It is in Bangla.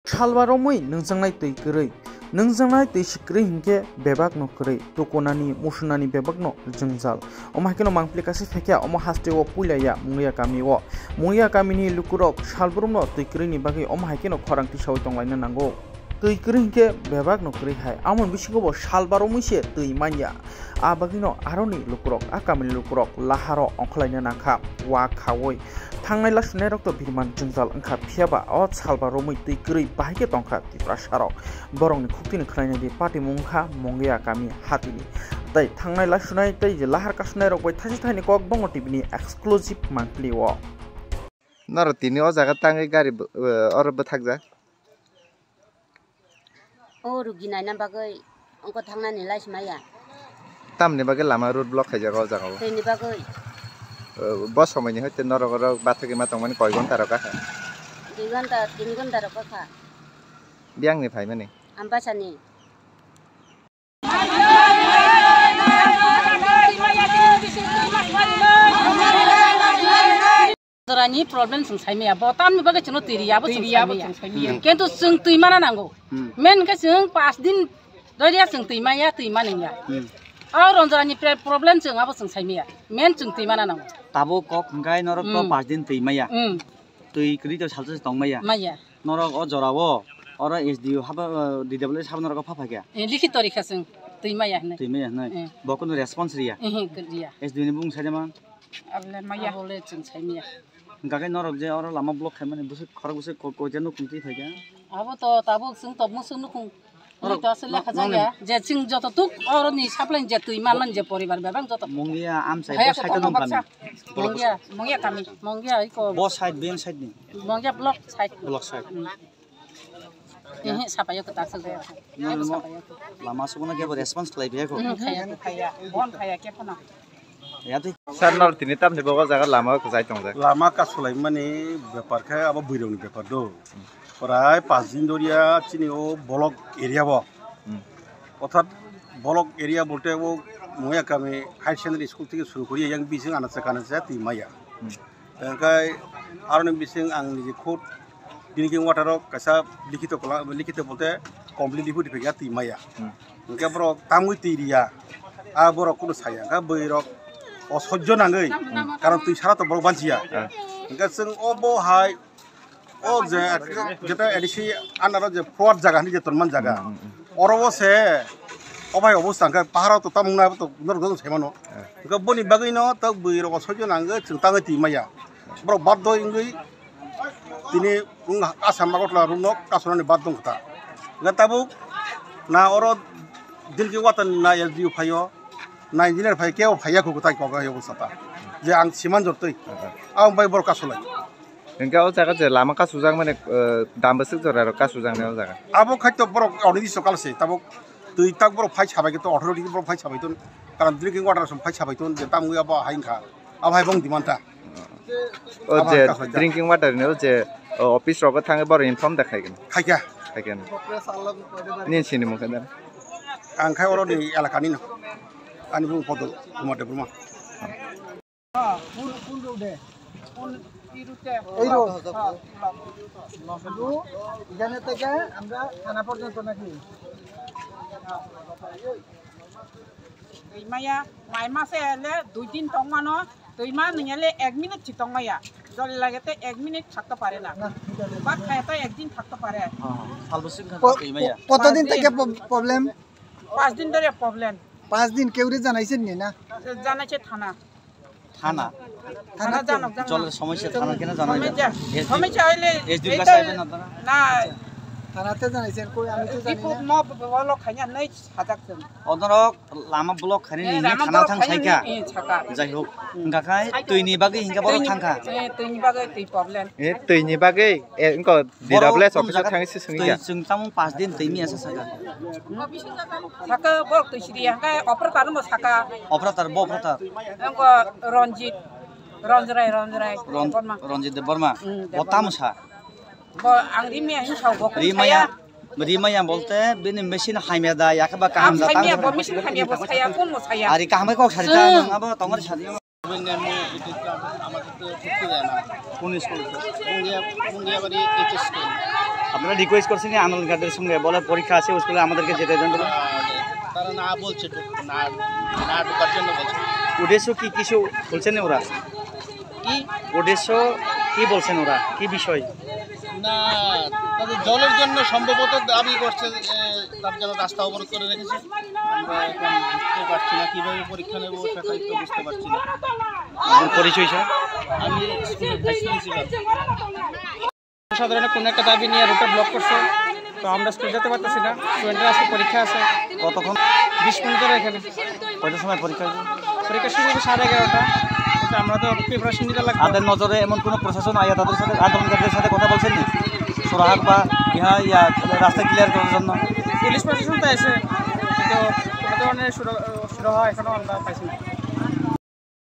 Salwaromui nungsangnai tui kwrui nungsangnai tui sikrui hingke bebak no kwrui tokonani musunani bebak no jungjal omahkeno mangpli kasi phekya omo hasteo puilaya mungya kami ni lukurok salbrum no tui kwrui ni bagi omo haikeno khorang tisawai tonglaina nango tui kwrui hingke bebak no kwrui hai amon bisingo bo salwaromui se tui manya abagino aroni lukurok akamini lukurok laharo ongkhlaina nangkha wa khawoi Tangnai lasunai rok to birman jungjal angkha phiaba o salwaromui tui kwrui bahike tongkha tipra sarok borong ni khuktini khlaina di pati mungkha mongya kami hatini tai tangnai lasunai tai je lahar kasunai rok bai thasi thani kok bongo tv ni exclusive monthly o naro tini o jaga tangai gari or bathakja o ruginai na bagai angko tangnani laismaya tamni bagai lama road block khaijaga o jaga teni bagai bos সময়নি হইতে নরগর বাথকে মা তংমানি কয় ঘন্টা রকা 2 ঘন্টা 3 ঘন্টা রকা বিয়াংনি ফাই মানে আমবাসানি Dorani problem sung sai mea botam ni bagai chuno tiriya bo sung sai mea kentu sung tui mana nango men ka sung 5 din doria sung tui maya tui mananya और अंजरानी प्रॉब्लम जों आबो जों साइमिया मेन जों तैमाना नांगौ ताबो कक गाय नरक तो 5 दिन तैमाया तै क्रि तो सालसे तंमाया माया नरक अ जरावो और एसडीओ हाबा डीडब्ल्यू साब नरक फाफा गया लिखित तरिखा जों तैमाया नै बकनो रेस्पॉन्स रिया गदिया एसडीओ नि बुं साइमा अबले माया बोले जों साइमिया गाय नरक जे और लामा ब्लॉक खाय माने बुसे खरग बुसे कोजेनो कुंति फायगा आबो तो ताबो जों तब मुसुनु कुं Ini tuh lekas saja. Jadi jatuh tuh orang ni siapa yang jatuh iman je poribar bebang jatuh. Mungkin am saya bos side tu kami. Mungkin kami. Mungkin iko. Bos side, ben side ni. Mungkin blok side. Blok side. Ini siapa yang ketak saja. Lama sebenarnya kita berespons kelai biar kok. Kaya. Bon kaya kepo na. Ya tu. Sarnar tini tam ni bawa jaga lama ke saya tong jaga. Lama ka Sulaiman ni bepar kaya apa buirong ni bepar do. প্রায় 5 দিন ধরিয়া চিনি ও ব্লক এরিয়া অর্থাৎ ব্লক এরিয়া বলতে ও ময়া কামে হাই সেকেন্ডারি স্কুল থেকে শুরু করি yang bising anak kanan timaya engkai arone bising ang ni khot drinking water kaisa likito bolte completely hu dipega timaya engkai bro tamui tiria a bro kuno saya ga boirok অসহ্য নাঙ্গৈ কারণ তুই সারা তো বড় বাঁচিয়া engkai जों obo hai ও যে যেটা এডিসি আনার যে ফ্রড জায়গা নি যে তরমান জায়গা অরবসে অবাই অবস্থা পাহাড় তো তামুনা তো নরগন সেমানো গবনি বাগৈনো তো বইর অসহ্য নাঙ্গে চিন্তাঙ্গে তিমায়া বড় বাধ্য ইংগৈ তিনি আসাম বাগটলা রুনক কাসনানি বাদ দং কথা গাতাবু না অর দিলকি ওয়াতান না এলডিউ ফাইও না ইঞ্জিনিয়ার ফাই কেও ফাইয়া কো তাই কগা অবস্থা যে আং সিমান জরতৈ আং বাই বড় কাসলাই Engkau jaga je lama kasujang mana dam besar jora kasujang ni jaga. Abo khaito borok audi sokal se tabo tui tak borok phai chabai to 18 dik borok phai chabai ton karan drinking water som phai chabai ton je tamu aba hainka aba hai bong dimanta o je drinking water ni o je office roga thange bor inform da khaigen khaigen nin sini mo kan ang khai oro ni elakani no ani bung podol kumate bruma pun de এই রোড এখানে থেকে আমরা থানা পর্যন্ত নাকি Maia, mai masa ele 2 din tongmano, tuima ningale 1 minute chitongmaya. Jole lagete 1 minute থাকতে পারে না। বাট খায়তো 1 দিন থাকতে পারে। সালবসিং তুইমায়া। কতদিন থেকে প্রবলেম? 5 দিন ধরে প্রবলেম। 5 দিন কেউরে জানাইছেন না? জানাইছে থানা। থানা জানক চলে সমস্যা থানা কেন জানাই সমস্যা হইলে এসডিও কাছে আইবেন আপনারা না থানাতে জানাইছেন কই আমি তো জানি না মো বলো খাইয়া নাই হাজাকছেন অদরক লামা ব্লক খানি নি থানা থাং সাইকা যাই হোক গাকাই তুইনি বাগে হিংকা বড় থাংকা তুইনি বাগে তুই প্রবলেম তুইনি বাগে engkau DWS office thangi se sungi ja जों ताम 5 दिन तैमी आसा साका साका बक तुइ सिरि हांगा ऑपरेटर म साका ऑपरेटर engko रंजराय रंजित वर्मा बतामसा आं रिमिया हिसाव बक रिमाया बोलते बेनि मेसिन हाइमेदा याकबा काम जाता हाइमेया बो मेसिन हाइमेया बो साया कोन म साया आरि कामै को सारिता नङ अब तंगर सारि আমাদের তো ঢুকতে দেয় না কোন স্কুল মুঙ্গিয়া বাড়ি এইচএস স্কুল আপনারা রিকোয়েস্ট করছেন আন্দোলনকারীদের সঙ্গে, বলে পরীক্ষা আছে স্কুলে আমাদেরকে যেতে দেন বলে? তারা না বলছে, না না ঢোকার জন্য বলছে। উদ্দেশ্য কি কিছু বলছেন ওরা? কি উদ্দেশ্য কি বলছেন ওরা, কি বিষয়? না তাদের জলের জন্য সম্ভবত দাবি করছে, তার জন্য রাস্তা অবরোধ করে রেখেছে। আমরা এখন বুঝতে পারছি না কীভাবে পরীক্ষা নেব, সেটাই তো বুঝতে পারছি না। আপনার পরিচয় স্যার? আমি স্কুলের ভাইস প্রিন্সিপাল। সাধারণত কোনো একটা দাবি নিয়ে রুটে ব্লক করছে, তো আমরা স্কুল যেতে পারতেছি না। স্টুডেন্টের আজকে পরীক্ষা আছে। কতক্ষণ? 20 মিনিট ধরে এখানে। কয়টার সময় পরীক্ষা? পরীক্ষা শুরু হবে 11:30। কিন্তু আমরা তো প্রিপারেশন নিতে লাগবে। তাদের নজরে এমন কোনো প্রশাসন আয়া তাদের সাথে আন্দোলনকারীদের সাথে কথা বলছেন না সুরাহাট বা ইয়া রাস্তা ক্লিয়ার করার জন্য? পুলিশ প্রশাসন তো আছে, কিন্তু কোনো ধরনের সুরাহা এখনও আমরা পাইছি না।